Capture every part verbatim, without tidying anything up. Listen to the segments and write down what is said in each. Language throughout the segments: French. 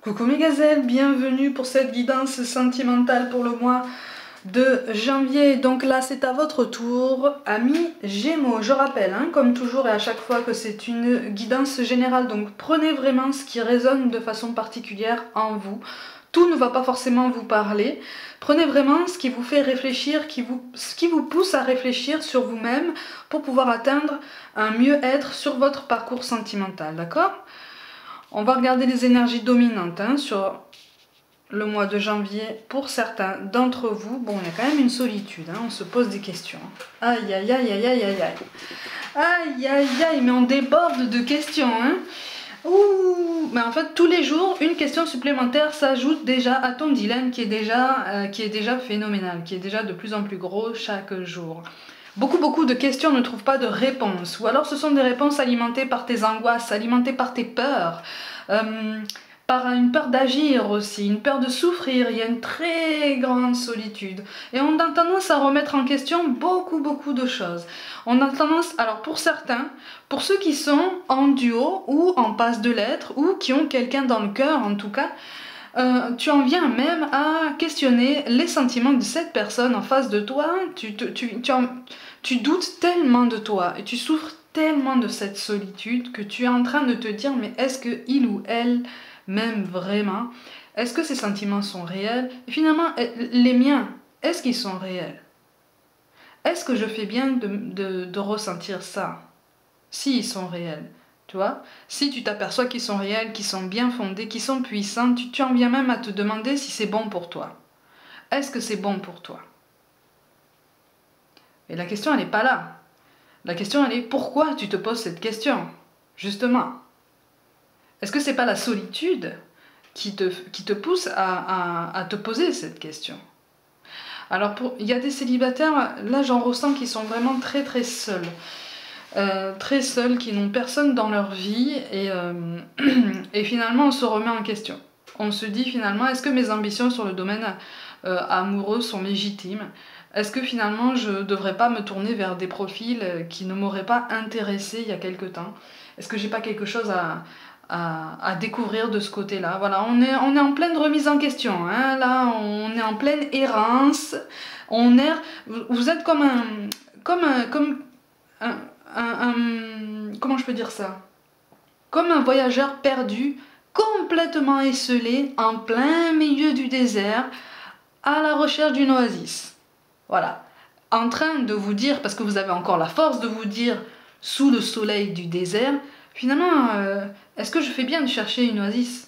Coucou mes gazelles, bienvenue pour cette guidance sentimentale pour le mois de janvier. Donc là c'est à votre tour, amis Gémeaux. Je rappelle, hein, comme toujours et à chaque fois, que c'est une guidance générale. Donc prenez vraiment ce qui résonne de façon particulière en vous. Tout ne va pas forcément vous parler. Prenez vraiment ce qui vous fait réfléchir, qui vous, ce qui vous pousse à réfléchir sur vous-même pour pouvoir atteindre un mieux-être sur votre parcours sentimental, d'accord ? On va regarder les énergies dominantes hein, sur le mois de janvier pour certains d'entre vous. Bon, il y a quand même une solitude, hein, on se pose des questions. Aïe, aïe, aïe, aïe, aïe, aïe, aïe. Aïe, aïe, aïe, mais on déborde de questions, hein. Ouh, mais en fait, tous les jours, une question supplémentaire s'ajoute déjà à ton dilemme qui est déjà, euh, qui est déjà phénoménal, qui est déjà de plus en plus gros chaque jour. Beaucoup, beaucoup de questions ne trouvent pas de réponse. Ou alors ce sont des réponses alimentées par tes angoisses, alimentées par tes peurs, euh, par une peur d'agir aussi, une peur de souffrir. Il y a une très grande solitude. Et on a tendance à remettre en question beaucoup, beaucoup de choses. On a tendance, alors pour certains, pour ceux qui sont en duo ou en passe de l'être, ou qui ont quelqu'un dans le cœur en tout cas, Euh, tu en viens même à questionner les sentiments de cette personne en face de toi. Tu, tu, tu, tu, en, tu doutes tellement de toi et tu souffres tellement de cette solitude que tu es en train de te dire, mais est-ce que il ou elle m'aime vraiment? Est-ce que ces sentiments sont réels? Et finalement, les miens, est-ce qu'ils sont réels? Est-ce que je fais bien de, de, de ressentir ça? Si ils sont réels. Tu vois, si tu t'aperçois qu'ils sont réels, qu'ils sont bien fondés, qu'ils sont puissants, tu, tu en viens même à te demander si c'est bon pour toi. Est-ce que c'est bon pour toi? Et la question, elle n'est pas là. La question, elle est pourquoi tu te poses cette question? Justement. Est-ce que c'est pas la solitude qui te, qui te pousse à, à, à te poser cette question? Alors, pour, il y a des célibataires, là j'en ressens qui sont vraiment très très seuls. Euh, très seuls, qui n'ont personne dans leur vie et, euh, et finalement on se remet en question. On se dit finalement, est-ce que mes ambitions sur le domaine euh, amoureux sont légitimes? Est-ce que finalement je ne devrais pas me tourner vers des profils qui ne m'auraient pas intéressé il y a quelque temps? Est-ce que j'ai pas quelque chose à, à, à découvrir de ce côté-là? Voilà, on est, on est en pleine remise en question, hein. Là on est en pleine errance, on erre, vous êtes comme un... comme un... Comme un Un, un, comment je peux dire ça? Comme un voyageur perdu, complètement esselé, en plein milieu du désert, à la recherche d'une oasis. Voilà. En train de vous dire, parce que vous avez encore la force de vous dire, sous le soleil du désert, finalement, euh, est-ce que je fais bien de chercher une oasis?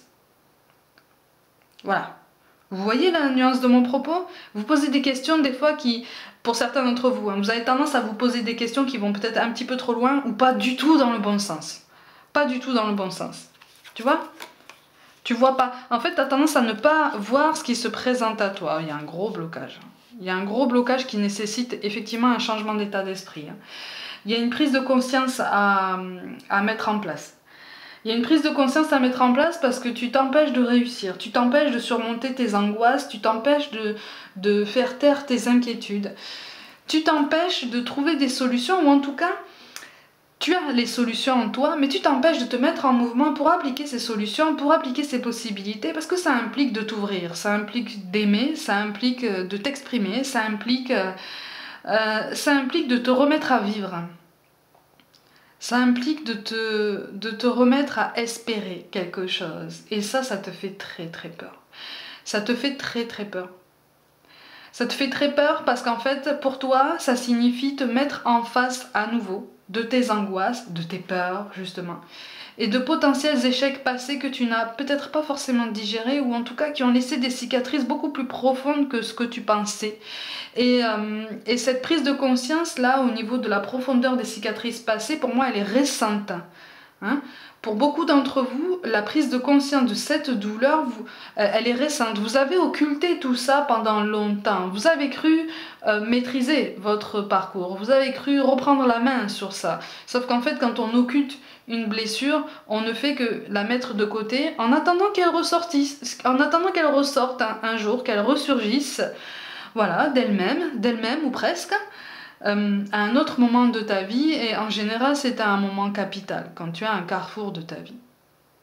Voilà. Vous voyez la nuance de mon propos? Vous posez des questions des fois qui, pour certains d'entre vous, hein, vous avez tendance à vous poser des questions qui vont peut-être un petit peu trop loin ou pas du tout dans le bon sens. Pas du tout dans le bon sens. Tu vois? Tu vois pas. En fait, tu as tendance à ne pas voir ce qui se présente à toi. Il y a un gros blocage. Il y a un gros blocage qui nécessite effectivement un changement d'état d'esprit. Il y a une prise de conscience à, à mettre en place. Il y a une prise de conscience à mettre en place parce que tu t'empêches de réussir, tu t'empêches de surmonter tes angoisses, tu t'empêches de, de faire taire tes inquiétudes, tu t'empêches de trouver des solutions, ou en tout cas, tu as les solutions en toi, mais tu t'empêches de te mettre en mouvement pour appliquer ces solutions, pour appliquer ces possibilités, parce que ça implique de t'ouvrir, ça implique d'aimer, ça implique de t'exprimer, ça implique, euh, ça implique de te remettre à vivre. Ça implique de te, de te remettre à espérer quelque chose. Et ça, ça te fait très très peur. Ça te fait très très peur. Ça te fait très peur parce qu'en fait, pour toi, ça signifie te mettre en face à nouveau de tes angoisses, de tes peurs, justement. Et de potentiels échecs passés que tu n'as peut-être pas forcément digérés, ou en tout cas qui ont laissé des cicatrices beaucoup plus profondes que ce que tu pensais. Et, euh, et cette prise de conscience là, au niveau de la profondeur des cicatrices passées, pour moi elle est récente. Hein? Pour beaucoup d'entre vous, la prise de conscience de cette douleur, vous, euh, elle est récente. Vous avez occulté tout ça pendant longtemps. Vous avez cru euh, maîtriser votre parcours. Vous avez cru reprendre la main sur ça. Sauf qu'en fait, quand on occulte une blessure, on ne fait que la mettre de côté en attendant qu'elle ressortisse, en attendant qu'elle ressorte un, un jour, qu'elle ressurgisse, voilà, d'elle-même, d'elle-même ou presque. Euh, à un autre moment de ta vie, et en général c'est à un moment capital, quand tu as un carrefour de ta vie.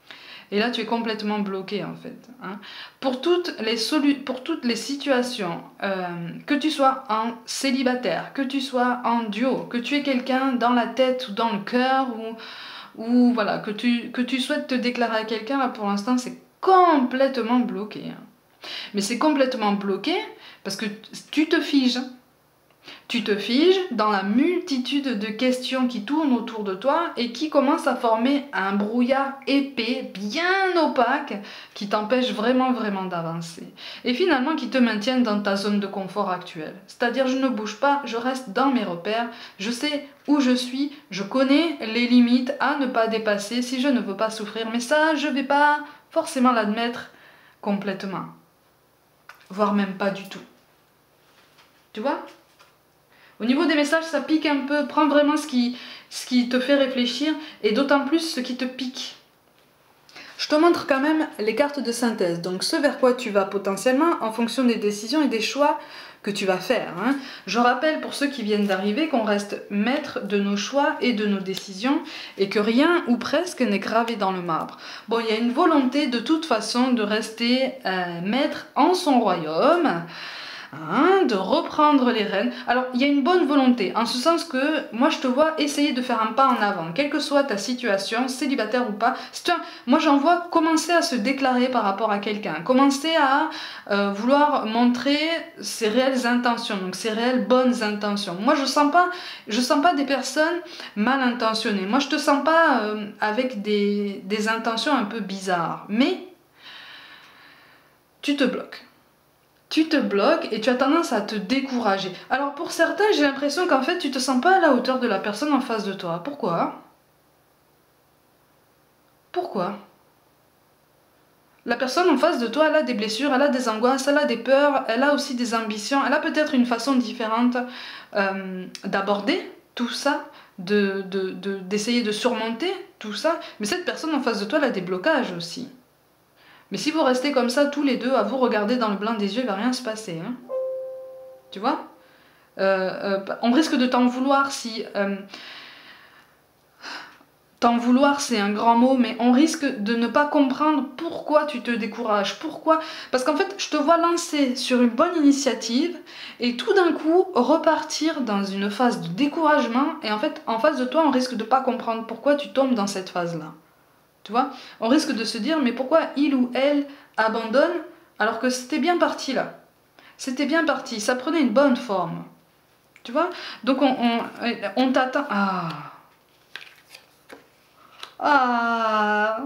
Et là, tu es complètement bloqué, en fait. Hein. Pour, toutes les solu pour toutes les situations, euh, que tu sois en célibataire, que tu sois en duo, que tu aies quelqu'un dans la tête ou dans le cœur, ou, ou voilà, que tu, que tu souhaites te déclarer à quelqu'un, là, pour l'instant, c'est complètement bloqué. Hein. Mais c'est complètement bloqué parce que tu te figes. Tu te figes dans la multitude de questions qui tournent autour de toi et qui commencent à former un brouillard épais, bien opaque, qui t'empêche vraiment, vraiment d'avancer. Et finalement, qui te maintiennent dans ta zone de confort actuelle. C'est-à-dire, je ne bouge pas, je reste dans mes repères, je sais où je suis, je connais les limites à ne pas dépasser si je ne veux pas souffrir. Mais ça, je ne vais pas forcément l'admettre complètement. Voire même pas du tout. Tu vois ? Au niveau des messages, ça pique un peu. Prends vraiment ce qui, ce qui te fait réfléchir et d'autant plus ce qui te pique. Je te montre quand même les cartes de synthèse. Donc ce vers quoi tu vas potentiellement en fonction des décisions et des choix que tu vas faire. Hein. Je rappelle pour ceux qui viennent d'arriver qu'on reste maître de nos choix et de nos décisions et que rien ou presque n'est gravé dans le marbre. Bon, il y a une volonté de toute façon de rester euh, maître en son royaume. Hein, de reprendre les rênes. Alors, il y a une bonne volonté, en ce sens que moi je te vois essayer de faire un pas en avant, quelle que soit ta situation, célibataire ou pas. Un, moi j'en vois commencer à se déclarer par rapport à quelqu'un, commencer à euh, vouloir montrer ses réelles intentions, donc ses réelles bonnes intentions. Moi je sens pas, je sens pas des personnes mal intentionnées. Moi je te sens pas euh, avec des, des intentions un peu bizarres, mais tu te bloques. Tu te bloques et tu as tendance à te décourager. Alors pour certains, j'ai l'impression qu'en fait, tu te sens pas à la hauteur de la personne en face de toi. Pourquoi? Pourquoi? La personne en face de toi, elle a des blessures, elle a des angoisses, elle a des peurs, elle a aussi des ambitions, elle a peut-être une façon différente euh, d'aborder tout ça, de, de, de, d'essayer de surmonter tout ça. Mais cette personne en face de toi, elle a des blocages aussi. Mais si vous restez comme ça, tous les deux, à vous regarder dans le blanc des yeux, il ne va rien se passer. Hein. Tu vois euh, euh, on risque de t'en vouloir si... Euh, t'en vouloir, c'est un grand mot, mais on risque de ne pas comprendre pourquoi tu te décourages. Pourquoi? Parce qu'en fait, je te vois lancer sur une bonne initiative et tout d'un coup repartir dans une phase de découragement. Et en fait, en face de toi, on risque de ne pas comprendre pourquoi tu tombes dans cette phase-là. Tu vois, on risque de se dire, mais pourquoi il ou elle abandonne alors que c'était bien parti là. C'était bien parti, ça prenait une bonne forme. Tu vois, donc on, on, on t'attend. Ah. Ah.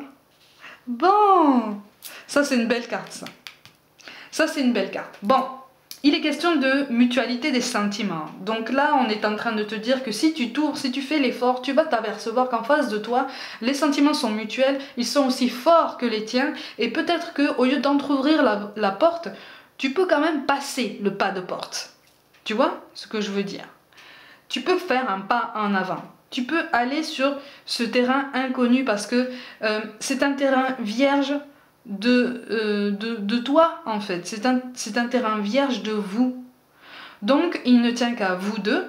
Bon. Ça c'est une belle carte ça. Ça c'est une belle carte. Bon. Il est question de mutualité des sentiments. Donc là, on est en train de te dire que si tu t'ouvres, si tu fais l'effort, tu vas t'apercevoir qu'en face de toi, les sentiments sont mutuels, ils sont aussi forts que les tiens, et peut-être qu'au lieu d'entrouvrir la, la porte, tu peux quand même passer le pas de porte. Tu vois ce que je veux dire? Tu peux faire un pas en avant. Tu peux aller sur ce terrain inconnu parce que euh, c'est un terrain vierge, De, euh, de, de toi en fait, c'est un, c'est un terrain vierge de vous. Donc il ne tient qu'à vous deux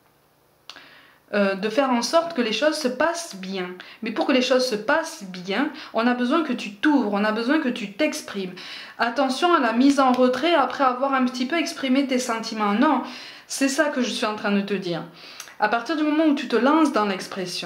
euh, de faire en sorte que les choses se passent bien. Mais pour que les choses se passent bien, on a besoin que tu t'ouvres, on a besoin que tu t'exprimes. Attention à la mise en retrait après avoir un petit peu exprimé tes sentiments. Non, c'est ça que je suis en train de te dire. À partir du moment où tu te lances dans l'expression,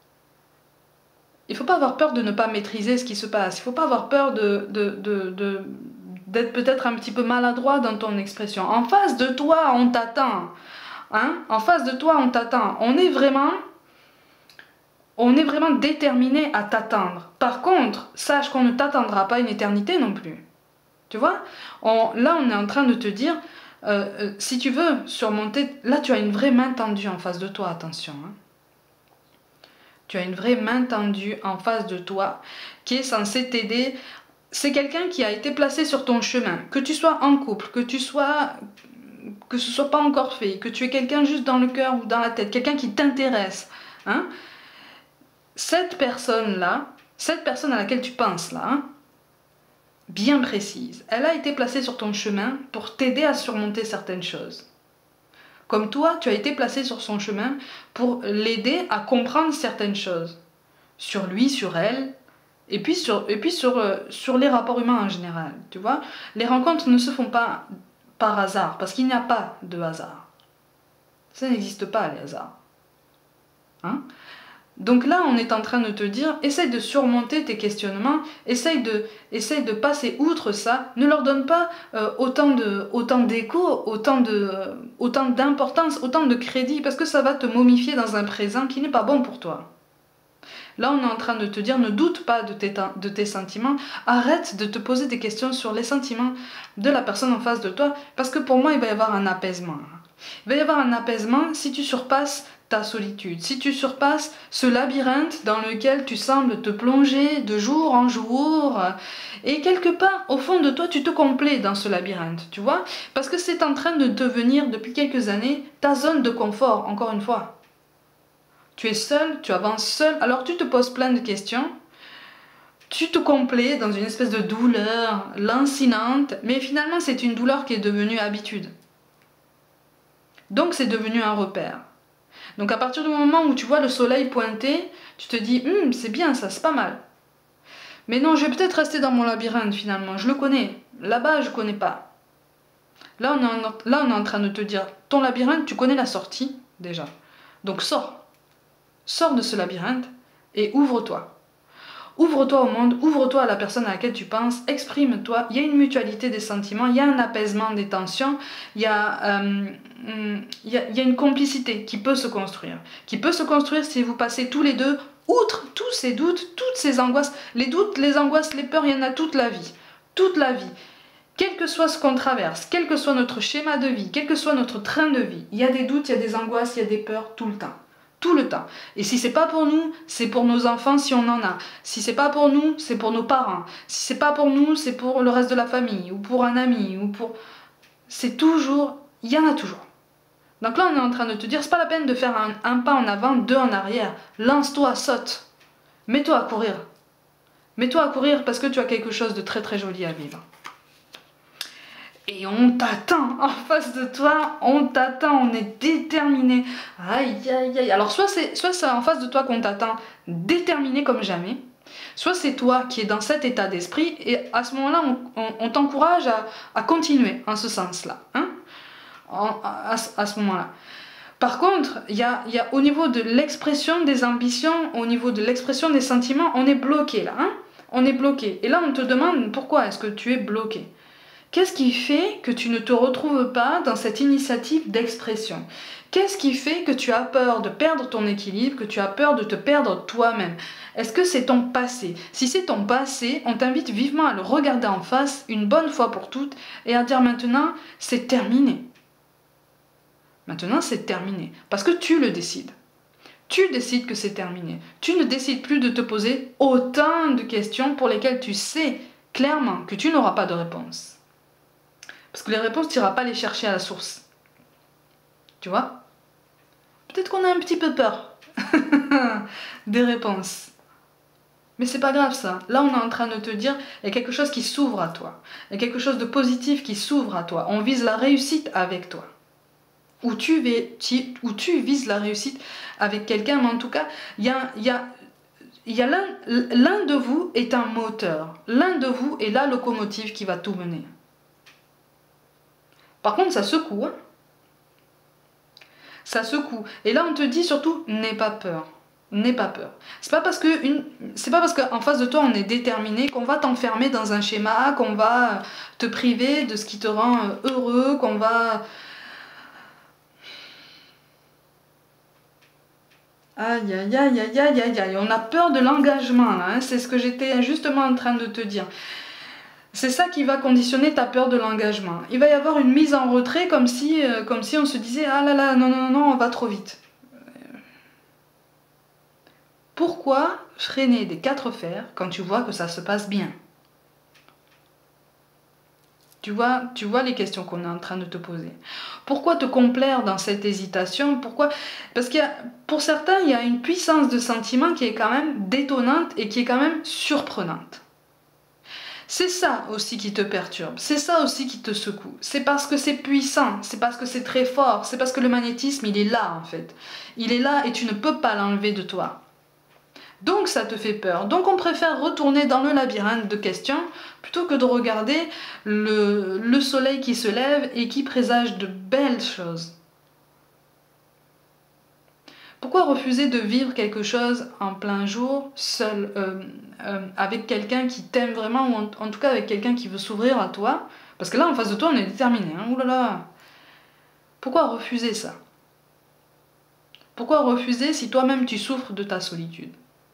il ne faut pas avoir peur de ne pas maîtriser ce qui se passe. Il ne faut pas avoir peur de, de, de, de, d'être peut-être un petit peu maladroit dans ton expression. En face de toi, on t'attend. Hein? En face de toi, on t'attend. On est vraiment, on est vraiment déterminé à t'attendre. Par contre, sache qu'on ne t'attendra pas une éternité non plus. Tu vois? on, Là, on est en train de te dire, euh, euh, si tu veux surmonter... Là, tu as une vraie main tendue en face de toi, attention. Hein? Tu as une vraie main tendue en face de toi qui est censée t'aider. C'est quelqu'un qui a été placé sur ton chemin. Que tu sois en couple, que tu sois, que ce soit pas encore fait, que tu aies quelqu'un juste dans le cœur ou dans la tête, quelqu'un qui t'intéresse. Hein? Cette personne-là, cette personne à laquelle tu penses là, hein, bien précise, elle a été placée sur ton chemin pour t'aider à surmonter certaines choses. Comme toi, tu as été placé sur son chemin pour l'aider à comprendre certaines choses. Sur lui, sur elle, Et puis, sur, et puis sur, euh, sur les rapports humains en général, tu vois. Les rencontres ne se font pas par hasard, parce qu'il n'y a pas de hasard. Ça n'existe pas, les hasards. Hein? Donc là, on est en train de te dire, essaye de surmonter tes questionnements, essaye de, essaye de passer outre ça, ne leur donne pas euh, autant de, autant d'écho, autant de, euh, autant d'importance, autant de crédit, parce que ça va te momifier dans un présent qui n'est pas bon pour toi. Là, on est en train de te dire, ne doute pas de tes, de tes sentiments, arrête de te poser des questions sur les sentiments de la personne en face de toi, parce que pour moi, il va y avoir un apaisement. Il va y avoir un apaisement si tu surpasses ta solitude, si tu surpasses ce labyrinthe dans lequel tu sembles te plonger de jour en jour, et quelque part, au fond de toi, tu te complais dans ce labyrinthe, tu vois, parce que c'est en train de devenir, depuis quelques années, ta zone de confort, encore une fois. Tu es seul, tu avances seul, alors tu te poses plein de questions, tu te complais dans une espèce de douleur lancinante, mais finalement c'est une douleur qui est devenue habitude. Donc c'est devenu un repère. Donc à partir du moment où tu vois le soleil pointer, tu te dis hm, c'est bien ça, c'est pas mal. Mais non, je vais peut-être rester dans mon labyrinthe finalement, je le connais. Là-bas, je connais pas. Là on, est en, là, on est en train de te dire, ton labyrinthe, tu connais la sortie déjà. Donc sors. Sors de ce labyrinthe et ouvre-toi. Ouvre-toi au monde, ouvre-toi à la personne à laquelle tu penses, exprime-toi. Il y a une mutualité des sentiments, il y a un apaisement des tensions, il y a, euh, il y a, il y a une complicité qui peut se construire. Qui peut se construire si vous passez tous les deux, outre tous ces doutes, toutes ces angoisses. Les doutes, les angoisses, les peurs, il y en a toute la vie. Toute la vie. Quel que soit ce qu'on traverse, quel que soit notre schéma de vie, quel que soit notre train de vie, il y a des doutes, il y a des angoisses, il y a des peurs tout le temps. Tout le temps. Et si c'est pas pour nous, c'est pour nos enfants si on en a. Si c'est pas pour nous, c'est pour nos parents. Si c'est pas pour nous, c'est pour le reste de la famille, ou pour un ami, ou pour... C'est toujours... Il y en a toujours. Donc là, on est en train de te dire, c'est pas la peine de faire un, un pas en avant, deux en arrière. Lance-toi, saute. Mets-toi à courir. Mets-toi à courir parce que tu as quelque chose de très très joli à vivre. Et on t'attend en face de toi, on t'attend, on est déterminé. Aïe, aïe, aïe. Alors soit c'est soit c'est en face de toi qu'on t'attend déterminé comme jamais, soit c'est toi qui es dans cet état d'esprit, et à ce moment-là, on, on, on t'encourage à, à continuer en ce sens-là. Hein, en, à, à ce moment-là. Par contre, il y a, y a au niveau de l'expression des ambitions, au niveau de l'expression des sentiments, on est bloqué là. Hein, on est bloqué. Et là, on te demande pourquoi est-ce que tu es bloqué. Qu'est-ce qui fait que tu ne te retrouves pas dans cette initiative d'expression? Qu'est-ce qui fait que tu as peur de perdre ton équilibre, que tu as peur de te perdre toi-même? Est-ce que c'est ton passé? Si c'est ton passé, on t'invite vivement à le regarder en face une bonne fois pour toutes et à dire maintenant, c'est terminé. Maintenant, c'est terminé. Parce que tu le décides. Tu décides que c'est terminé. Tu ne décides plus de te poser autant de questions pour lesquelles tu sais clairement que tu n'auras pas de réponse. Parce que les réponses, tu n'iras pas les chercher à la source. Tu vois? Peut-être qu'on a un petit peu peur des réponses. Mais c'est pas grave ça. Là, on est en train de te dire, il y a quelque chose qui s'ouvre à toi. Il y a quelque chose de positif qui s'ouvre à toi. On vise la réussite avec toi. Ou tu, tu, ou tu vises la réussite avec quelqu'un, mais en tout cas, il y a... Y a Il y a l'un, l'un de vous est un moteur. L'un de vous est la locomotive qui va tout mener. Par contre, ça secoue. Hein, ça secoue. Et là, on te dit surtout, n'aie pas peur. N'aie pas peur. C'est pas parce que une, c'est pas parce qu'en face de toi, on est déterminé qu'on va t'enfermer dans un schéma, qu'on va te priver de ce qui te rend heureux, qu'on va... Aïe, aïe, aïe, aïe, aïe, aïe, aïe. On a peur de l'engagement, là. Hein, c'est ce que j'étais justement en train de te dire. C'est ça qui va conditionner ta peur de l'engagement. Il va y avoir une mise en retrait comme si, euh, comme si on se disait « Ah là là, non, non, non, on va trop vite. » Pourquoi freiner des quatre fers quand tu vois que ça se passe bien? Tu vois, tu vois les questions qu'on est en train de te poser. Pourquoi te complaire dans cette hésitation? Pourquoi? Parce que pour certains, il y a une puissance de sentiment qui est quand même détonnante et qui est quand même surprenante. C'est ça aussi qui te perturbe, c'est ça aussi qui te secoue. C'est parce que c'est puissant, c'est parce que c'est très fort, c'est parce que le magnétisme, il est là en fait. Il est là et tu ne peux pas l'enlever de toi. Donc ça te fait peur. Donc on préfère retourner dans le labyrinthe de questions plutôt que de regarder le, le soleil qui se lève et qui présage de belles choses. Pourquoi refuser de vivre quelque chose en plein jour, seul, euh, euh, avec quelqu'un qui t'aime vraiment, ou en, en tout cas avec quelqu'un qui veut s'ouvrir à toi? Parce que là, en face de toi, on est déterminé. Hein. Ouh là là. Pourquoi refuser ça? Pourquoi refuser si toi-même tu souffres de ta solitude?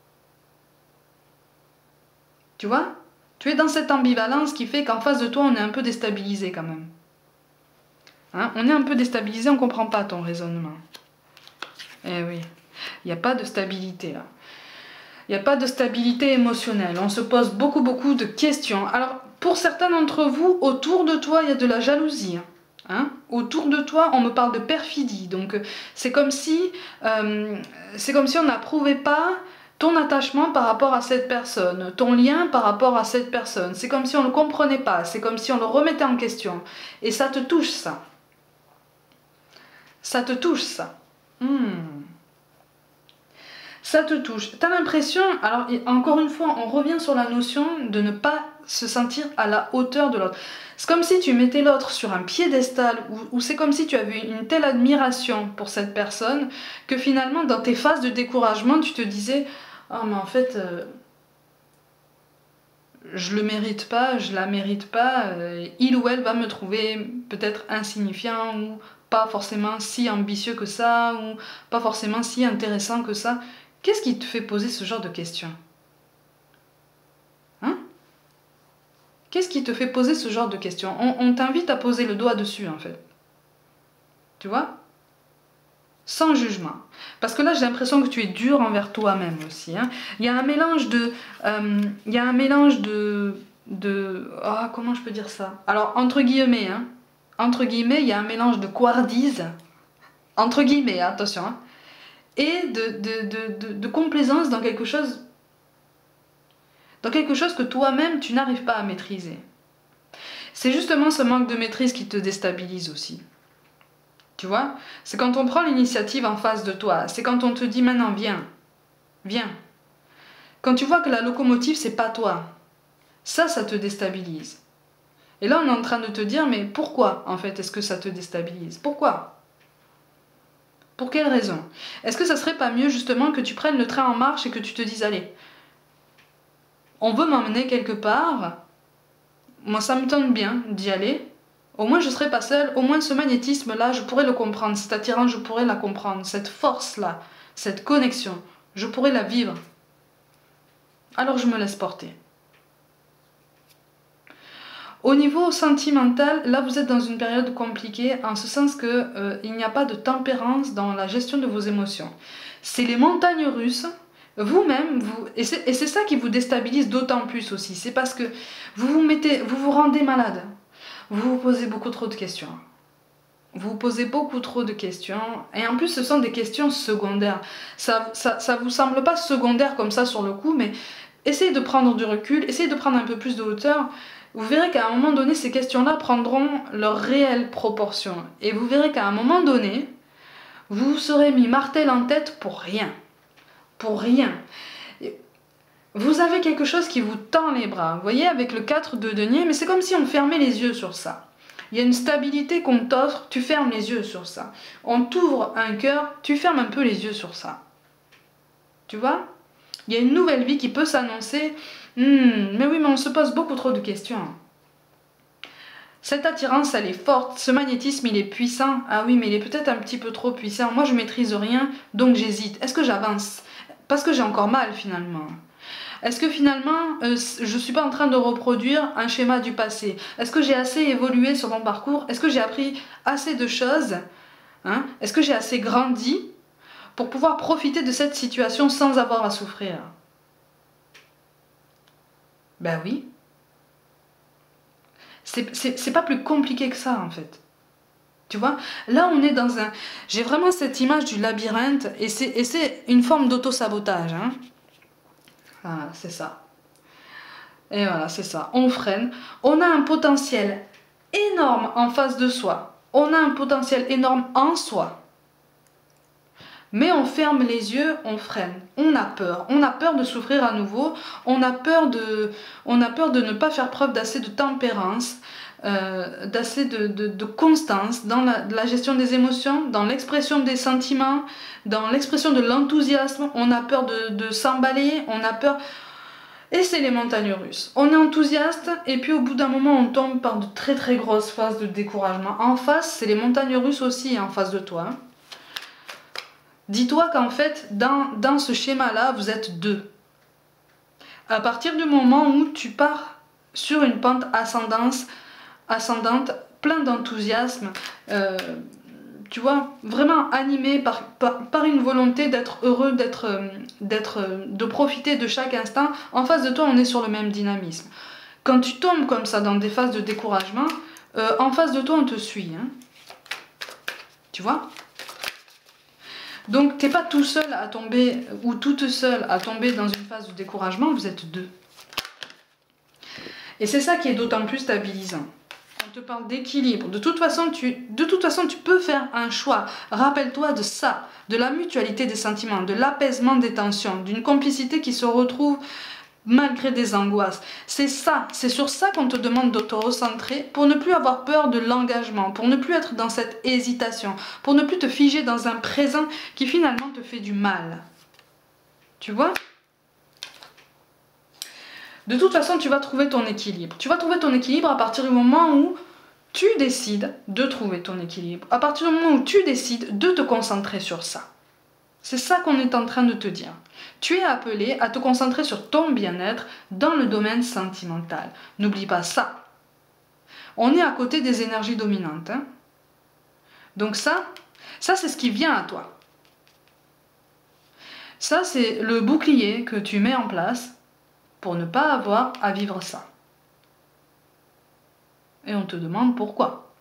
Tu vois? Tu es dans cette ambivalence qui fait qu'en face de toi, on est un peu déstabilisé quand même. Hein? On est un peu déstabilisé, on ne comprend pas ton raisonnement. Eh oui, il n'y a pas de stabilité là. Il n'y a pas de stabilité émotionnelle. On se pose beaucoup, beaucoup de questions. Alors, pour certains d'entre vous, autour de toi, il y a de la jalousie. Hein? Autour de toi, on me parle de perfidie. Donc, c'est comme si, euh, c'est comme si on n'approuvait pas ton attachement par rapport à cette personne, ton lien par rapport à cette personne. C'est comme si on ne le comprenait pas, c'est comme si on le remettait en question. Et ça te touche, ça. Ça te touche, ça. Hmm. Ça te touche. Tu as l'impression, alors encore une fois, on revient sur la notion de ne pas se sentir à la hauteur de l'autre. C'est comme si tu mettais l'autre sur un piédestal, ou, ou c'est comme si tu avais une telle admiration pour cette personne, que finalement, dans tes phases de découragement, tu te disais... Oh, mais en fait, euh, je le mérite pas, je la mérite pas, euh, il ou elle va me trouver peut-être insignifiant ou pas forcément si ambitieux que ça, ou pas forcément si intéressant que ça. Qu'est-ce qui te fait poser ce genre de questions? Hein? Qu'est-ce qui te fait poser ce genre de questions? On, on t'invite à poser le doigt dessus, en fait. Tu vois? Sans jugement. Parce que là, j'ai l'impression que tu es dur envers toi-même aussi. Hein. Il y a un mélange de... Euh, il y a un mélange de... de oh, comment je peux dire ça? Alors, entre guillemets, hein, entre guillemets, il y a un mélange de couardise, entre guillemets, hein, attention, hein, et de, de, de, de, de complaisance dans quelque chose... dans quelque chose que toi-même, tu n'arrives pas à maîtriser. C'est justement ce manque de maîtrise qui te déstabilise aussi. Tu vois, c'est quand on prend l'initiative en face de toi, c'est quand on te dit maintenant viens, viens. Quand tu vois que la locomotive c'est pas toi, ça, ça te déstabilise. Et là on est en train de te dire mais pourquoi en fait est-ce que ça te déstabilise? Pourquoi? Pour quelle raison? Est-ce que ça serait pas mieux justement que tu prennes le train en marche et que tu te dises allez, on veut m'emmener quelque part, moi ça me tente bien d'y aller. Au moins je ne serai pas seule, au moins ce magnétisme-là, je pourrais le comprendre, cette attirance, je pourrais la comprendre, cette force-là, cette connexion, je pourrais la vivre. Alors je me laisse porter. Au niveau sentimental, là vous êtes dans une période compliquée, en ce sens que euh, il n'y a pas de tempérance dans la gestion de vos émotions. C'est les montagnes russes, vous-même, vous, et c'est ça qui vous déstabilise d'autant plus aussi, c'est parce que vous vous, mettez, vous vous rendez malade. Vous vous posez beaucoup trop de questions. Vous vous posez beaucoup trop de questions. Et en plus, ce sont des questions secondaires. Ça, ça, ça vous semble pas secondaire comme ça sur le coup, mais essayez de prendre du recul, essayez de prendre un peu plus de hauteur. Vous verrez qu'à un moment donné, ces questions-là prendront leur réelle proportion. Et vous verrez qu'à un moment donné, vous vous serez mis martel en tête pour rien. Pour rien. Vous avez quelque chose qui vous tend les bras, vous voyez, avec le quatre de denier, mais c'est comme si on fermait les yeux sur ça. Il y a une stabilité qu'on t'offre, tu fermes les yeux sur ça. On t'ouvre un cœur, tu fermes un peu les yeux sur ça. Tu vois? Il y a une nouvelle vie qui peut s'annoncer. Hmm, mais oui, mais on se pose beaucoup trop de questions. Cette attirance, elle est forte, ce magnétisme, il est puissant. Ah oui, mais il est peut-être un petit peu trop puissant. Moi, je maîtrise rien, donc j'hésite. Est-ce que j'avance? Parce que j'ai encore mal, finalement. Est-ce que finalement, euh, je ne suis pas en train de reproduire un schéma du passé? Est-ce que j'ai assez évolué sur mon parcours? Est-ce que j'ai appris assez de choses, hein? Est-ce que j'ai assez grandi pour pouvoir profiter de cette situation sans avoir à souffrir? Ben oui. C'est pas plus compliqué que ça, en fait. Tu vois? Là, on est dans un... J'ai vraiment cette image du labyrinthe, et c'est une forme d'auto-sabotage, hein? Voilà, c'est ça. Et voilà, c'est ça. On freine. On a un potentiel énorme en face de soi. On a un potentiel énorme en soi. mais on ferme les yeux, on freine, on a peur, on a peur de souffrir à nouveau, on a peur de, on a peur de ne pas faire preuve d'assez de tempérance, euh, d'assez de, de, de constance dans la, la gestion des émotions, dans l'expression des sentiments, dans l'expression de l'enthousiasme, on a peur de, de s'emballer, on a peur... Et c'est les montagnes russes. On est enthousiaste et puis au bout d'un moment on tombe par de très très grosses phases de découragement. En face, c'est les montagnes russes aussi en face de toi. Hein. Dis-toi qu'en fait, dans, dans ce schéma-là, vous êtes deux. À partir du moment où tu pars sur une pente ascendance, ascendante, plein d'enthousiasme, euh, tu vois, vraiment animé par, par, par une volonté d'être heureux, d'être, d'être, de profiter de chaque instant, en face de toi, on est sur le même dynamisme. Quand tu tombes comme ça dans des phases de découragement, euh, en face de toi, on te suit. Hein. Tu vois ? Donc, tu n'es pas tout seul à tomber, ou toute seule à tomber dans une phase de découragement, vous êtes deux. Et c'est ça qui est d'autant plus stabilisant. On te parle d'équilibre. De toute façon, tu, de toute façon, tu peux faire un choix. Rappelle-toi de ça, de la mutualité des sentiments, de l'apaisement des tensions, d'une complicité qui se retrouve malgré des angoisses. C'est ça, c'est sur ça qu'on te demande de te recentrer pour ne plus avoir peur de l'engagement, pour ne plus être dans cette hésitation, pour ne plus te figer dans un présent qui finalement te fait du mal. Tu vois ? De toute façon, tu vas trouver ton équilibre. Tu vas trouver ton équilibre à partir du moment où tu décides de trouver ton équilibre. À partir du moment où tu décides de te concentrer sur ça. C'est ça qu'on est en train de te dire. Tu es appelé à te concentrer sur ton bien-être dans le domaine sentimental. N'oublie pas ça. On est à côté des énergies dominantes. Hein. Donc ça, ça c'est ce qui vient à toi. Ça, c'est le bouclier que tu mets en place pour ne pas avoir à vivre ça. Et on te demande pourquoi.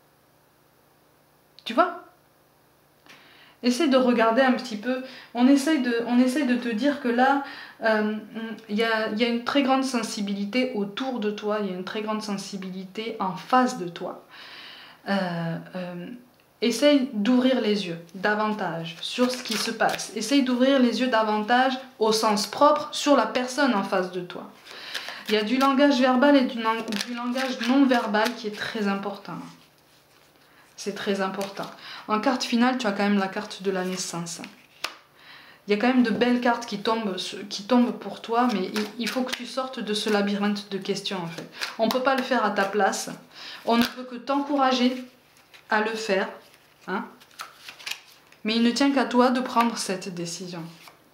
Tu vois ? Essaye de regarder un petit peu. On essaye de, on essaye de te dire que là, il euh, y, a, y a une très grande sensibilité autour de toi, il y a une très grande sensibilité en face de toi. Euh, euh, essaye d'ouvrir les yeux davantage sur ce qui se passe. Essaye d'ouvrir les yeux davantage au sens propre sur la personne en face de toi. Il y a du langage verbal et du, du langage non verbal qui est très important. C'est très important. En carte finale, tu as quand même la carte de la naissance. Il y a quand même de belles cartes qui tombent, qui tombent pour toi, mais il faut que tu sortes de ce labyrinthe de questions en fait. On ne peut pas le faire à ta place. On ne peut que t'encourager à le faire. Hein, mais il ne tient qu'à toi de prendre cette décision.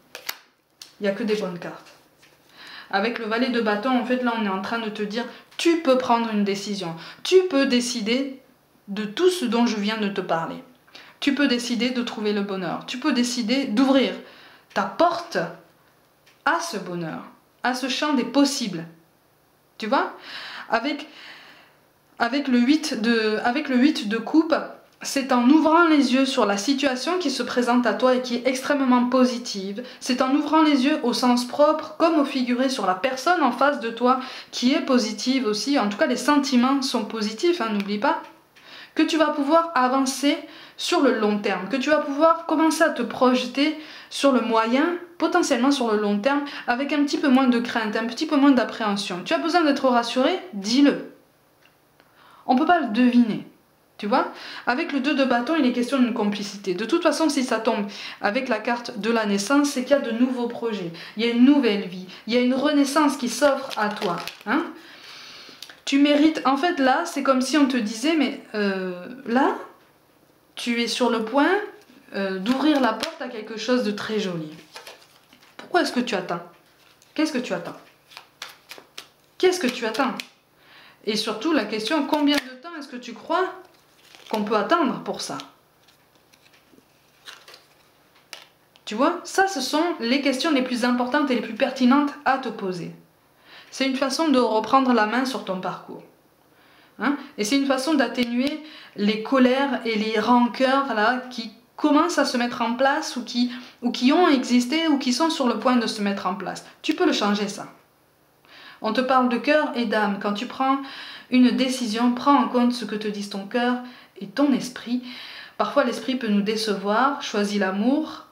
Il n'y a que des bonnes cartes. Avec le valet de bâton, en fait, là, on est en train de te dire, tu peux prendre une décision. Tu peux décider de tout ce dont je viens de te parler. Tu peux décider de trouver le bonheur. Tu peux décider d'ouvrir ta porte à ce bonheur, à ce champ des possibles. Tu vois ? Avec, avec le huit de, avec le huit de coupe, c'est en ouvrant les yeux sur la situation qui se présente à toi et qui est extrêmement positive. C'est en ouvrant les yeux au sens propre comme au figuré sur la personne en face de toi qui est positive aussi. En tout cas, les sentiments sont positifs, hein, n'oublie pas. Que tu vas pouvoir avancer sur le long terme. Que tu vas pouvoir commencer à te projeter sur le moyen, potentiellement sur le long terme, avec un petit peu moins de crainte, un petit peu moins d'appréhension. Tu as besoin d'être rassuré, dis-le. On ne peut pas le deviner. Tu vois, avec le deux de bâton, il est question d'une complicité. De toute façon, si ça tombe avec la carte de la naissance, c'est qu'il y a de nouveaux projets. Il y a une nouvelle vie. Il y a une renaissance qui s'offre à toi. Hein, tu mérites... En fait, là, c'est comme si on te disait, mais euh, là, tu es sur le point euh, d'ouvrir la porte à quelque chose de très joli. Pourquoi est-ce que tu attends? Qu'est-ce que tu attends? Qu'est-ce que tu attends? Et surtout, la question, combien de temps est-ce que tu crois qu'on peut attendre pour ça? Tu vois, ça, ce sont les questions les plus importantes et les plus pertinentes à te poser. C'est une façon de reprendre la main sur ton parcours. Hein? Et c'est une façon d'atténuer les colères et les rancœurs là, qui commencent à se mettre en place ou qui, ou qui ont existé ou qui sont sur le point de se mettre en place. Tu peux le changer, ça. On te parle de cœur et d'âme. Quand tu prends une décision, prends en compte ce que te disent ton cœur et ton esprit. Parfois l'esprit peut nous décevoir, choisis l'amour,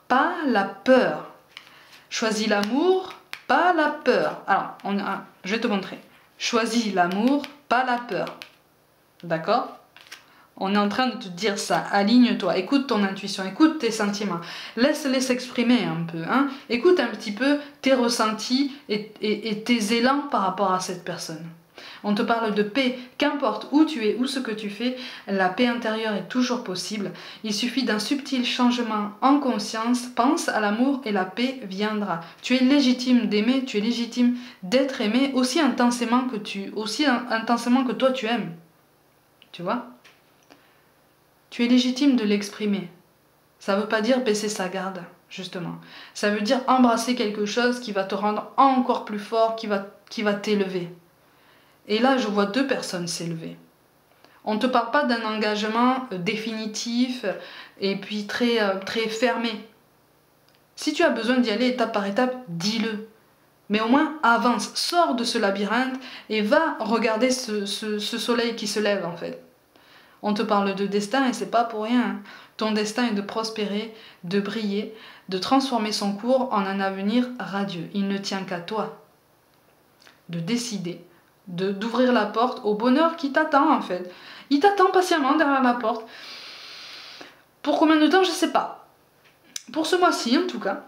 pas la peur. Choisis l'amour, pas la peur. Alors, on a, je vais te montrer. Choisis l'amour, pas la peur. D'accord? On est en train de te dire ça. Aligne-toi, écoute ton intuition, écoute tes sentiments. Laisse-les s'exprimer un peu. Hein? Écoute un petit peu tes ressentis et, et, et tes élans par rapport à cette personne. On te parle de paix, qu'importe où tu es, ou ce que tu fais, la paix intérieure est toujours possible. Il suffit d'un subtil changement en conscience, pense à l'amour et la paix viendra. Tu es légitime d'aimer, tu es légitime d'être aimé aussi intensément que tu, aussi intensément que toi tu aimes. Tu vois? Tu es légitime de l'exprimer. Ça ne veut pas dire baisser sa garde, justement. Ça veut dire embrasser quelque chose qui va te rendre encore plus fort, qui va, qui va t'élever. Et là, je vois deux personnes s'élever. On ne te parle pas d'un engagement définitif et puis très, très fermé. Si tu as besoin d'y aller étape par étape, dis-le. Mais au moins, avance, sors de ce labyrinthe et va regarder ce, ce, ce soleil qui se lève, en fait. On te parle de destin et c'est pas pour rien. Ton destin est de prospérer, de briller, de transformer son cours en un avenir radieux. Il ne tient qu'à toi de décider de d'ouvrir la porte au bonheur qui t'attend en fait. Il t'attend patiemment derrière la porte. Pour combien de temps, je sais pas. Pour ce mois-ci en tout cas.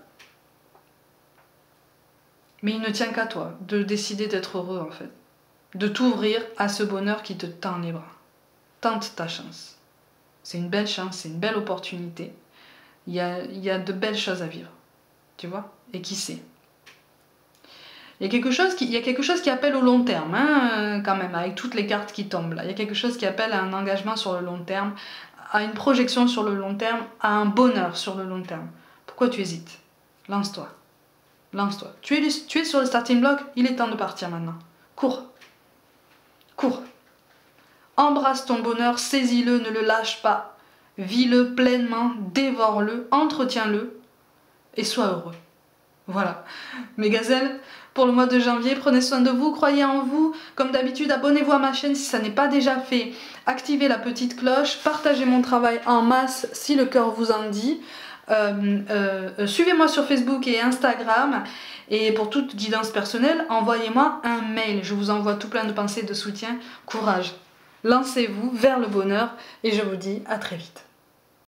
Mais il ne tient qu'à toi de décider d'être heureux en fait. De t'ouvrir à ce bonheur qui te tend les bras. Tente ta chance. C'est une belle chance, c'est une belle opportunité. Il y a, il y a de belles choses à vivre. Tu vois? Et qui sait? Il y a quelque chose qui, il y a quelque chose qui appelle au long terme, hein, quand même, avec toutes les cartes qui tombent là. Il y a quelque chose qui appelle à un engagement sur le long terme, à une projection sur le long terme, à un bonheur sur le long terme. Pourquoi tu hésites? Lance-toi. Lance-toi. Tu es, tu es sur le starting block, il est temps de partir maintenant. Cours. Cours. Embrasse ton bonheur, saisis-le, ne le lâche pas. Vis-le pleinement, dévore-le, entretiens-le et sois heureux. Voilà. Mes gazelles, pour le mois de janvier, prenez soin de vous, croyez en vous. Comme d'habitude, abonnez-vous à ma chaîne si ça n'est pas déjà fait. Activez la petite cloche, partagez mon travail en masse si le cœur vous en dit. Euh, euh, Suivez-moi sur Facebook et Instagram. Et pour toute guidance personnelle, envoyez-moi un mail. Je vous envoie tout plein de pensées de soutien. Courage. Lancez-vous vers le bonheur et je vous dis à très vite.